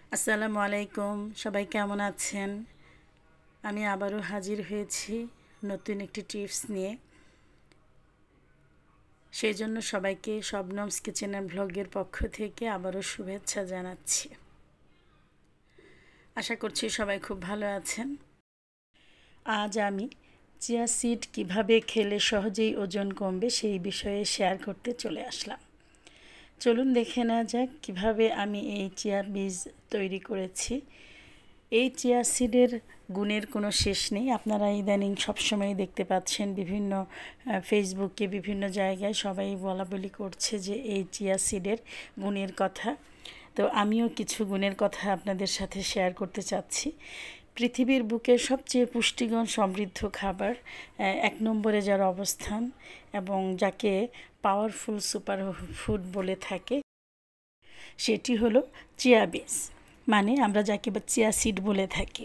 আসসালামু আলাইকুম, সবাই কেমন আছেন? আমি আবারও হাজির হয়েছি নতুন একটি টিপস নিয়ে। সেই জন্য সবাইকে শবনমস কিচেন অ্যান্ড ব্লগের পক্ষ থেকে আবারও শুভেচ্ছা জানাচ্ছি। আশা করছি সবাই খুব ভালো আছেন। আজ আমি চিয়া সিড কীভাবে খেলে সহজেই ওজন কমবে সেই বিষয়ে শেয়ার করতে চলে আসলাম। চলুন দেখে নেওয়া যাক কীভাবে আমি এই চিয়া বীজ তৈরি করেছি। এই চিয়া সিডের গুণের কোনো শেষ নেই। আপনারা ইদানিং সবসময় দেখতে পাচ্ছেন বিভিন্ন ফেসবুকে বিভিন্ন জায়গায় সবাই বলাবলি করছে যে এই চিয়া সিডের গুণের কথা। তো আমিও কিছু গুণের কথা আপনাদের সাথে শেয়ার করতে চাচ্ছি। পৃথিবীর বুকে সবচেয়ে পুষ্টিগুণ সমৃদ্ধ খাবার এক নম্বরে যার অবস্থান এবং যাকে পাওয়ারফুল সুপার ফুড বলে থাকে সেটি হলো চিয়া বীজ, মানে আমরা যাকে চিয়া সিড বলে থাকি।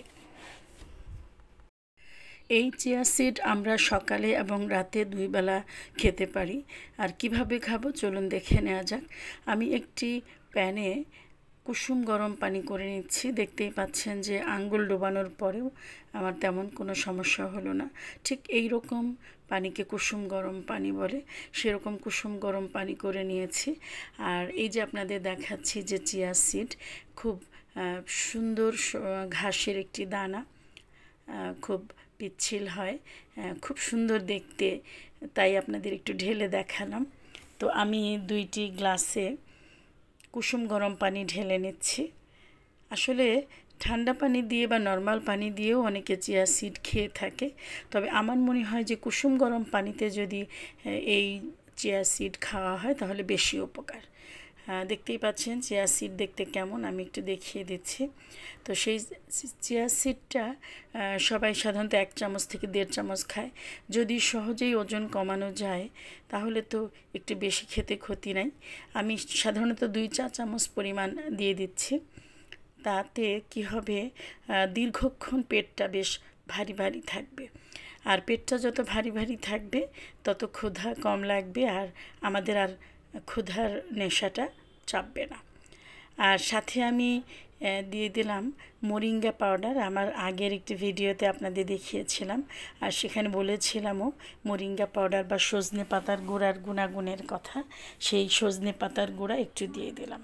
এই চিয়া সিড আমরা সকালে এবং রাতে দুই বেলা খেতে পারি। আর কিভাবে খাবো চলুন দেখে নেওয়া যাক। আমি একটি প্যানে কুসুম গরম পানি করে নিচ্ছি। দেখতেই পাচ্ছেন যে আঙ্গুল ডোবানোর পরেও আমার তেমন কোনো সমস্যা হলো না। ঠিক এই রকম পানিকে কুসুম গরম পানি বলে, সেরকম কুসুম গরম পানি করে নিয়েছি। আর এই যে আপনাদের দেখাচ্ছি যে চিয়া সিড খুব সুন্দর ঘাসের একটি দানা, খুব পিচ্ছিল হয়, খুব সুন্দর দেখতে, তাই আপনাদের একটু ঢেলে দেখালাম। তো আমি 2টি গ্লাসে কুসুম গরম পানি ঢেলে নিচ্ছি। আসলে ঠান্ডা পানি দিয়ে বা নর্মাল পানি দিয়েও অনেকে চিয়া সিড খেয়ে থাকে, তবে আমার মনে হয় যে কুসুম গরম পানিতে যদি এই চিয়া সিড খাওয়া হয় তাহলে বেশি উপকার। দেখতেই পাচ্ছেন চিয়া সিড দেখতে কেমন, আমি একটু দেখিয়ে দিচ্ছি। তো সেই চিয়া সিডটা সবাই সাধারণত 1 চামচ থেকে 1.5 চামচ খায়। যদি সহজেই ওজন কমানো যায় তাহলে তো একটু বেশি খেতে ক্ষতি নাই। আমি সাধারণত 2 চা চামচ পরিমাণ দিয়ে দিচ্ছি। তাতে কি হবে, দীর্ঘক্ষণ পেটটা বেশ ভারী ভারী থাকবে। আর পেটটা যত ভারী ভারী থাকবে তত ক্ষুধা কম লাগবে, আর আমাদের আর ক্ষুধার নেশাটা চাপবে না। আর সাথে আমি দিয়ে দিলাম মোরিঙ্গা পাউডার। আমার আগের একটি ভিডিওতে আপনাদের দেখিয়েছিলাম, আর সেখানে বলেছিলামও মোরিঙ্গা পাউডার বা সজনে পাতার গুঁড়ার গুণাগুণের কথা। সেই সজনে পাতার গুঁড়া একটু দিয়ে দিলাম।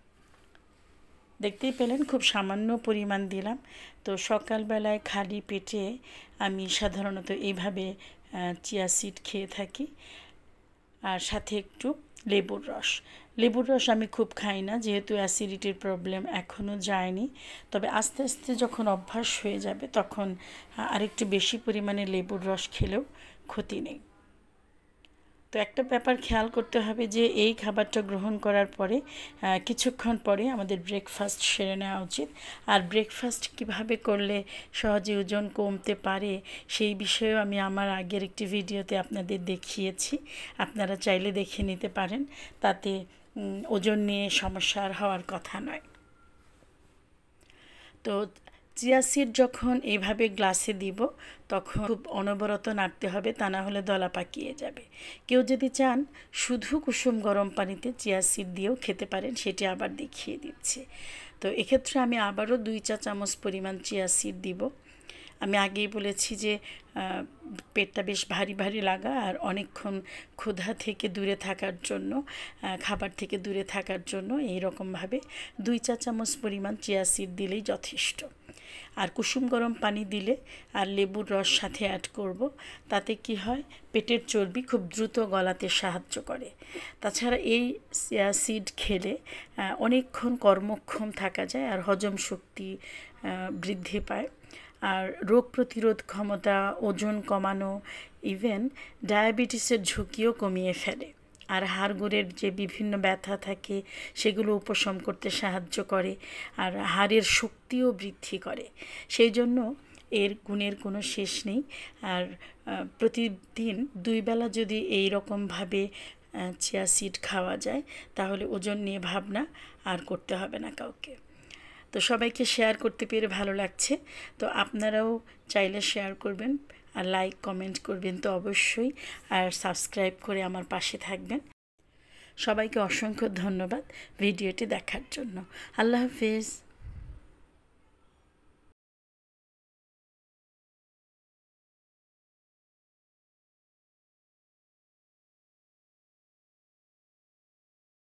দেখতেই পেলেন খুব সামান্য পরিমাণ দিলাম। তো সকালবেলায় খালি পেটে আমি সাধারণত এইভাবে চিয়া সিড খেয়ে থাকি। আর সাথে একটু লেবুর রস আমি খুব খাই না, যেহেতু অ্যাসিডিটির প্রবলেম এখনও যায়নি। তবে আস্তে আস্তে যখন অভ্যাস হয়ে যাবে তখন আরেকটু বেশি পরিমাণে লেবুর রস খেলেও ক্ষতি নেই। তো একটা ব্যাপার খেয়াল করতে হবে যে এই খাবারটা গ্রহণ করার পরে কিছুক্ষণ পরে আমাদের ব্রেকফাস্ট সেরে নেওয়া উচিত। আর ব্রেকফাস্ট কিভাবে করলে সহজে ওজন কমতে পারে সেই বিষয়েও আমি আমার আগের একটি ভিডিওতে আপনাদের দেখিয়েছি, আপনারা চাইলে দেখে নিতে পারেন। তাতে ওজন নিয়ে সমস্যা আর হওয়ার কথা নয়। তো চিয়া সিড যখন এইভাবে গ্লাসে দিব তখন খুব অনবরত নাড়তে হবে, তা না হলে দলা পাকিয়ে যাবে। কেউ যদি চান শুধু কুসুম গরম পানিতে চিয়া সিড দিয়েও খেতে পারেন, সেটি আবার দেখিয়ে দিচ্ছি। তো এক্ষেত্রে আমি আবারও 2 চা চামচ পরিমাণ চিয়া সিড দিব। আমি আগেই বলেছি যে পেটটা বেশ ভারী ভারী লাগা আর অনেকক্ষণ ক্ষুধা থেকে দূরে থাকার জন্য, খাবার থেকে দূরে থাকার জন্য এইরকমভাবে 2 চা চামচ পরিমাণ চিয়া সিড দিলেই যথেষ্ট। আর কুসুম গরম পানি দিলে আর লেবুর রস সাথে অ্যাড করব, তাতে কি হয়, পেটের চর্বি খুব দ্রুত গলাতে সাহায্য করে। তাছাড়া এই চিয়া সিড খেলে অনেকক্ষণ কর্মক্ষম থাকা যায় আর হজম শক্তি বৃদ্ধি পায়। আর রোগ প্রতিরোধ ক্ষমতা, ওজন কমানো, ইভেন ডায়াবেটিসের ঝুঁকিও কমিয়ে ফেলে। আর হাড়গোড়ের যে বিভিন্ন ব্যথা থাকে সেগুলো উপশম করতে সাহায্য করে, আর হাড়ের শক্তিও বৃদ্ধি করে। সেই জন্য এর গুণের কোনো শেষ নেই। আর প্রতিদিন 2 বেলা যদি এই রকমভাবে চিয়া সিড খাওয়া যায় তাহলে ওজন নিয়ে ভাবনা আর করতে হবে না কাউকে। তো সবাইকে শেয়ার করতে পেরে ভালো লাগছে। তো আপনারাও চাইলে শেয়ার করবেন আর লাইক কমেন্ট করবেন তো অবশ্যই, আর সাবস্ক্রাইব করে আমার পাশে থাকবেন। সবাইকে অসংখ্য ধন্যবাদ ভিডিওটি দেখার জন্য। আল্লাহ হাফেজ।